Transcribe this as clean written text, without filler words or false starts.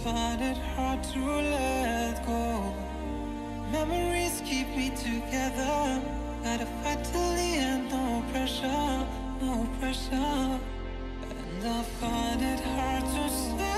find it hard to let go. Memories keep me together. Gotta fight till the end, no pressure, no pressure. And I find it hard to say